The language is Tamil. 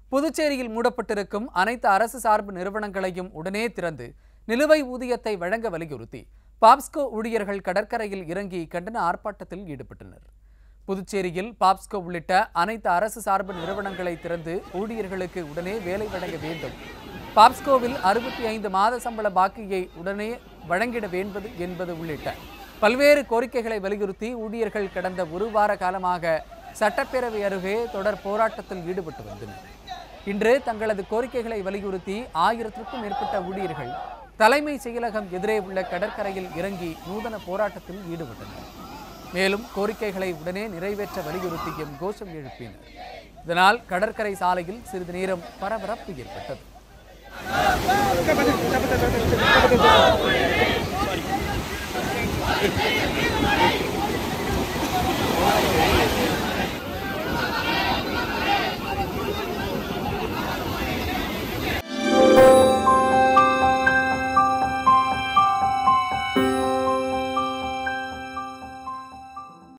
புதுச்சேரியில் மூடப்பட்டிருக்கும் அனைத்து அரசு சார்பு நிறுவனங்களையும் உடனே திறந்து நிலுவை ஊதியத்தை வழங்க வலியுறுத்தி பாப்ஸ்கோ ஊழியர்கள் கடற்கரையில் இறங்கி கண்டன ஆர்ப்பாட்டத்தில் ஈடுபட்டனர். புதுச்சேரியில் பாப்ஸ்கோ உள்ளிட்ட அனைத்து அரசு சார்பு நிறுவனங்களை திறந்து ஊழியர்களுக்கு உடனே வேலை வழங்க வேண்டும். பாப்ஸ்கோவில் 65 மாத சம்பள பாக்கியை உடனே வழங்கிட வேண்டும் என்பது உள்ளிட்ட பல்வேறு கோரிக்கைகளை வலியுறுத்தி ஊழியர்கள் கடந்த ஒரு வார காலமாக சட்டப்பேரவை அருகே தொடர் போராட்டத்தில் ஈடுபட்டு வந்தனர். இன்று தங்களது கோரிக்கைகளை வலியுறுத்தி 1000க்கும் மேற்பட்ட ஊழியர்கள் தலைமை செயலகம் எதிரே உள்ள கடற்கரையில் இறங்கி நூதன போராட்டத்தில் ஈடுபட்டனர். மேலும் கோரிக்கைகளை உடனே நிறைவேற்ற வலியுறுத்தியும் கோஷம் எழுப்பினர். இதனால் கடற்கரை சாலையில் சிறிது நேரம் பரபரப்பு ஏற்பட்டது.